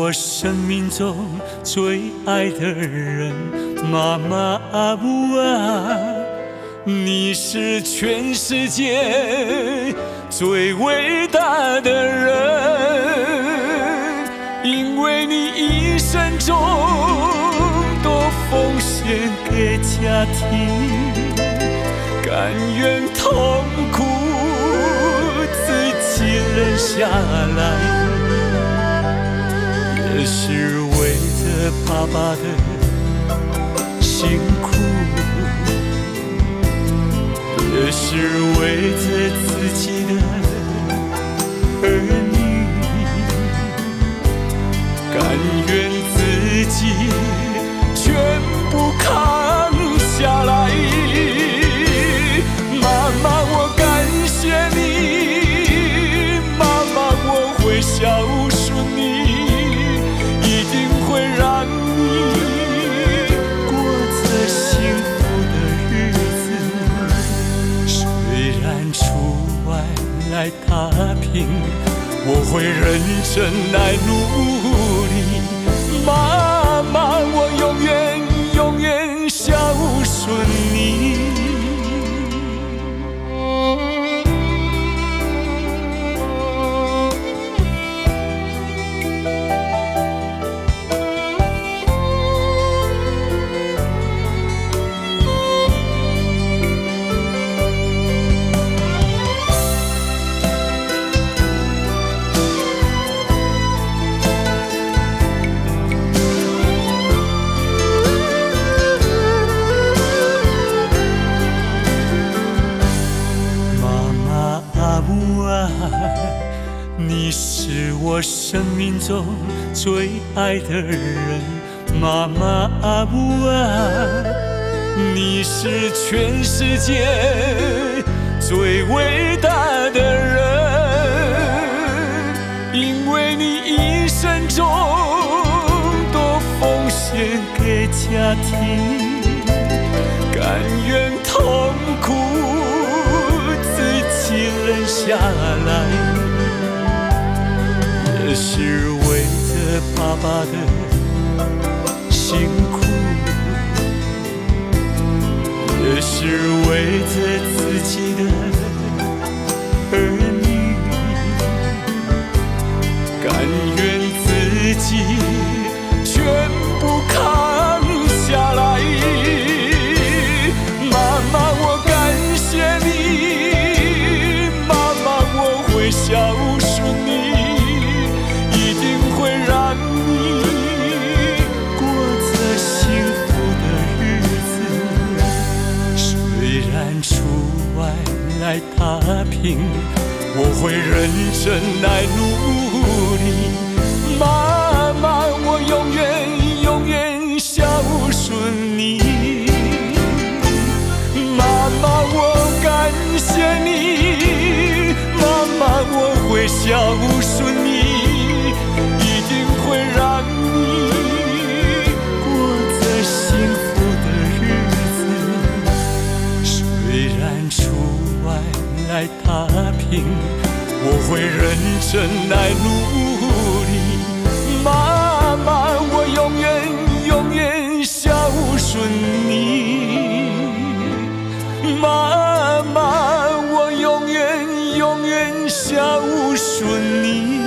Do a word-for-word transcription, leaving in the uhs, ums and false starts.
我生命中最爱的人，妈妈阿母啊，你是全世界最伟大的人，因为你一生中都奉献给家庭，甘愿痛苦自己忍下来，也是为着爸爸的辛苦，也是为着自己的儿女，甘愿自己全部扛下来。妈妈，我感谢你，妈妈，我会孝顺你，一定会让你过着幸福的日子。虽然出外来打拼，我会认真来努力。妈妈，我永远永远孝顺你。你是我生命中最爱的人，妈妈阿母啊，你是全世界最伟大的人，因为你一生中都奉献给家庭，甘愿痛苦自己忍下来，也是为着爸爸的辛苦，也是为着自己的儿女，甘愿自己全部扛下来。妈妈，我感谢你，妈妈，我会孝顺你，出外来打拼，我会认真来努力。妈妈，我永远永远孝顺你。妈妈，我感谢你，妈妈，我会孝顺你，一定会让你过着幸福的日子。虽然出外来打拼，我会认真来努力。妈妈，我永远永远孝顺你。妈妈，我永远永远孝顺你。